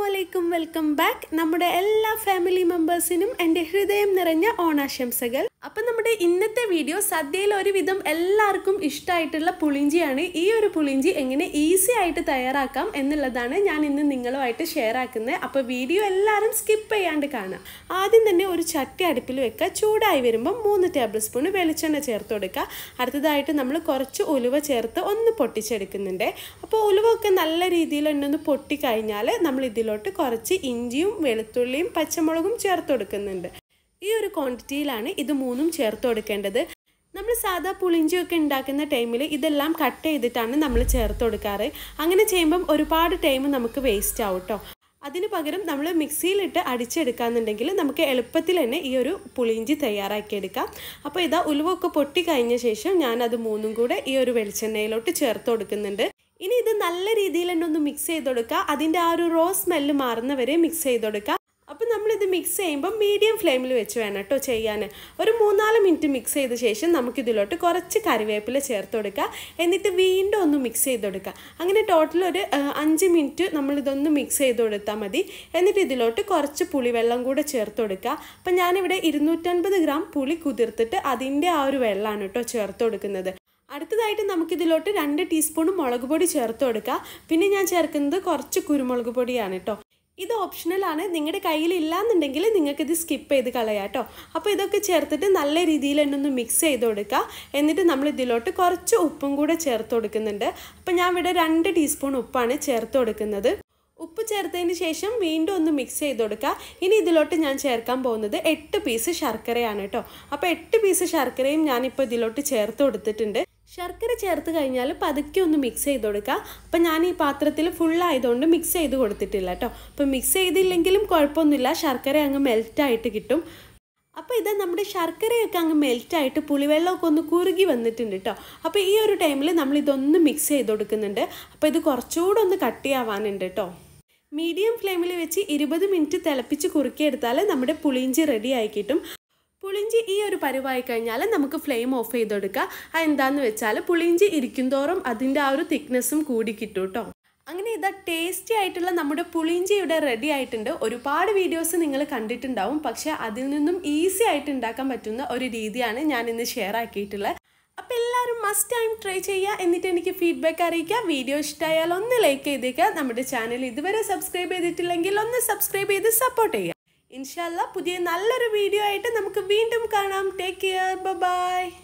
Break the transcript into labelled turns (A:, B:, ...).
A: Assalamualaikum, welcome back. നമ്മുടെ എല്ലാ family മെമ്പേഴ്സിനും എൻ്റെ ഹൃദയം നിറഞ്ഞ ഓണാശംസകൾ. അപ്പോൾ നമ്മുടെ ഇന്നത്തെ വീഡിയോ സദ്യയിൽ ഒരുവിധം എല്ലാവർക്കും ഇഷ്ടമായിട്ടുള്ള പുളിഞ്ചിയാണ്. ഈ ഒരു പുളിഞ്ചി എങ്ങനെ ഈസി ആയിട്ട് തയ്യാറാക്കാം എന്നുള്ളതാണ് ഞാൻ ഇന്ന് നിങ്ങളുമായിട്ട് ഷെയർ ആക്കുന്നത്. അപ്പോൾ വീഡിയോ എല്ലാവരും സ്കിപ്പ് ചെയ്യാണ്ട് കാണാം. ആദ്യം തന്നെ ഒരു ചട്ടി അടുപ്പിൽ വെക്കുക. ചൂടായി വരുമ്പോൾ 3 ടേബിൾ സ്പൂൺ വെളിച്ചെണ്ണ ചേർത്ത് കൊടുക്കുക. അടുത്തതായിട്ട് നമ്മൾ കുറച്ച് ഉലുവ ചേർത്ത് ഒന്ന് പൊട്ടിച്ചെടുക്കുന്നുണ്ട്. അപ്പോൾ ഉലുവൊക്കെ നല്ല രീതിയിൽ ഒന്ന് പൊട്ടിക്കഴിഞ്ഞാൽ നമ്മൾ ഇതിലോട്ട് കുറച്ച് ഇഞ്ചിയും വെളുത്തുള്ളിയും പച്ചമുളകും ചേർത്ത് കൊടുക്കുന്നുണ്ട്. ഈ ഒരു ക്വാണ്ടിറ്റിയിലാണ് ഇത് മൂന്നും ചേർത്ത് കൊടുക്കേണ്ടത്. നമ്മൾ സാധാ പുളിഞ്ചിയൊക്കെ ഉണ്ടാക്കുന്ന ടൈമിൽ ഇതെല്ലാം കട്ട് ചെയ്തിട്ടാണ് നമ്മൾ ചേർത്ത് കൊടുക്കാറ്. അങ്ങനെ ചെയ്യുമ്പം ഒരുപാട് ടൈം നമുക്ക് വേസ്റ്റ് ആവും കേട്ടോ. അതിന് പകരം നമ്മൾ മിക്സിയിലിട്ട് അടിച്ചെടുക്കാന്നുണ്ടെങ്കിൽ നമുക്ക് എളുപ്പത്തിൽ തന്നെ ഈ ഒരു പുളിഞ്ചി തയ്യാറാക്കിയെടുക്കാം. അപ്പോൾ ഇതാ ഉലുവൊക്കെ പൊട്ടി കഴിഞ്ഞ ശേഷം ഞാനത് മൂന്നും കൂടെ ഈ ഒരു വെളിച്ചെണ്ണയിലോട്ട് ചേർത്ത് കൊടുക്കുന്നുണ്ട്. ഇനി ഇത് നല്ല രീതിയിൽ തന്നെ ഒന്ന് മിക്സ് ചെയ്ത് കൊടുക്കുക. അതിൻ്റെ ആ ഒരു റോ സ്മെല്ല് മാറുന്നവരെ മിക്സ് ചെയ്ത് കൊടുക്കുക. അപ്പോൾ നമ്മളിത് മിക്സ് ചെയ്യുമ്പോൾ മീഡിയം ഫ്ലെയിമിൽ വെച്ച് വേണം കേട്ടോ ചെയ്യാൻ. ഒരു 3-4 മിനിറ്റ് മിക്സ് ചെയ്ത ശേഷം നമുക്കിതിലോട്ട് കുറച്ച് കറിവേപ്പില ചേർത്ത് കൊടുക്കുക. എന്നിട്ട് വീണ്ടും ഒന്ന് മിക്സ് ചെയ്ത് കൊടുക്കുക. അങ്ങനെ ടോട്ടൽ ഒരു 5 മിനിറ്റ് നമ്മളിതൊന്ന് മിക്സ് ചെയ്ത് കൊടുത്താൽ മതി. എന്നിട്ട് ഇതിലോട്ട് കുറച്ച് പുളിവെള്ളം കൂടെ ചേർത്ത് കൊടുക്കുക. അപ്പം ഞാനിവിടെ 250 ഗ്രാം പുളി കുതിർത്തിട്ട് അതിൻ്റെ ആ ഒരു വെള്ളമാണ് കേട്ടോ ചേർത്ത് കൊടുക്കുന്നത്. അടുത്തതായിട്ട് നമുക്കിതിലോട്ട് 2 ടീസ്പൂൺ മുളക് പൊടി ചേർത്ത് കൊടുക്കുക. പിന്നെ ഞാൻ ചേർക്കുന്നത് കുറച്ച് കുരുമുളക് പൊടിയാണ് കേട്ടോ. ഇത് ഓപ്ഷണലാണ്. നിങ്ങളുടെ കയ്യിലില്ലാന്നുണ്ടെങ്കിൽ നിങ്ങൾക്കിത് സ്കിപ്പ് ചെയ്ത് കളയാം കേട്ടോ. അപ്പോൾ ഇതൊക്കെ ചേർത്തിട്ട് നല്ല രീതിയിൽ തന്നെ ഒന്ന് മിക്സ് ചെയ്ത് കൊടുക്കുക. എന്നിട്ട് നമ്മൾ ഇതിലോട്ട് കുറച്ച് ഉപ്പും കൂടെ ചേർത്ത് കൊടുക്കുന്നുണ്ട്. അപ്പോൾ ഞാൻ ഇവിടെ 2 ടീസ്പൂൺ ഉപ്പാണ് ചേർത്ത് കൊടുക്കുന്നത്. ഉപ്പ് ചേർത്തതിന് ശേഷം വീണ്ടും ഒന്ന് മിക്സ് ചെയ്ത് കൊടുക്കുക. ഇനി ഇതിലോട്ട് ഞാൻ ചേർക്കാൻ പോകുന്നത് 8 പീസ് ശർക്കരയാണ് കേട്ടോ. അപ്പോൾ 8 പീസ് ശർക്കരയും ഞാനിപ്പോൾ ഇതിലോട്ട് ചേർത്ത് കൊടുത്തിട്ടുണ്ട്. ശർക്കര ചേർത്ത് കഴിഞ്ഞാൽ പതുക്കെ ഒന്ന് മിക്സ് ചെയ്ത് കൊടുക്കുക. അപ്പം ഞാൻ ഈ പാത്രത്തിൽ ഫുള്ളായതുകൊണ്ട് മിക്സ് ചെയ്ത് കൊടുത്തിട്ടില്ല കേട്ടോ. അപ്പം മിക്സ് ചെയ്തില്ലെങ്കിലും കുഴപ്പമൊന്നുമില്ല, ശർക്കര അങ്ങ് മെൽറ്റായിട്ട് കിട്ടും. അപ്പോൾ ഇത് നമ്മുടെ ശർക്കരയൊക്കെ അങ്ങ് മെൽറ്റായിട്ട് പുളിവെള്ളമൊക്കെ ഒന്ന് കുറുകി വന്നിട്ടുണ്ട് കേട്ടോ. അപ്പോൾ ഈ ഒരു ടൈമിൽ നമ്മൾ ഇതൊന്ന് മിക്സ് ചെയ്ത് കൊടുക്കുന്നുണ്ട്. അപ്പോൾ ഇത് കുറച്ചുകൂടെ ഒന്ന് കട്ടിയാവാനുണ്ട് കേട്ടോ. മീഡിയം ഫ്ലെയിമിൽ വെച്ച് 20 മിനിറ്റ് തിളപ്പിച്ച് കുറുക്കിയെടുത്താൽ നമ്മുടെ പുളിഞ്ചി റെഡി ആയി കിട്ടും. പുളിഞ്ചി ഈ ഒരു പരുവായി കഴിഞ്ഞാൽ നമുക്ക് ഫ്ലെയിം ഓഫ് ചെയ്ത് കൊടുക്കുക. അതെന്താന്ന് വെച്ചാൽ പുളിഞ്ചി ഇരിക്കും തോറും അതിൻ്റെ ആ ഒരു തിക്നെസ്സും കൂടി കിട്ടും കേട്ടോ. അങ്ങനെ ഇതാ ടേസ്റ്റി ആയിട്ടുള്ള നമ്മുടെ പുളിഞ്ചി ഇവിടെ റെഡി ആയിട്ടുണ്ട്. ഒരുപാട് വീഡിയോസ് നിങ്ങൾ കണ്ടിട്ടുണ്ടാവും. പക്ഷേ അതിൽ നിന്നും ഈസി ആയിട്ട് ഉണ്ടാക്കാൻ പറ്റുന്ന ഒരു രീതിയാണ് ഞാൻ ഇന്ന് ഷെയർ ആക്കിയിട്ടുള്ളത്. അപ്പോൾ എല്ലാവരും മസ്റ്റ് ടൈം ട്രൈ ചെയ്യുക. എന്നിട്ട് എനിക്ക് ഫീഡ്ബാക്ക് അറിയിക്കുക. വീഡിയോ ഇഷ്ടമായാൽ ഒന്ന് ലൈക്ക് ചെയ്തേക്കുക. നമ്മുടെ ചാനൽ ഇതുവരെ സബ്സ്ക്രൈബ് ചെയ്തിട്ടില്ലെങ്കിൽ ഒന്ന് സബ്സ്ക്രൈബ് ചെയ്ത് സപ്പോർട്ട് ചെയ്യുക. ഇൻഷാല്ലാ പുതിയ നല്ലൊരു വീഡിയോ ആയിട്ട് നമുക്ക് വീണ്ടും കാണാം. Take care, by.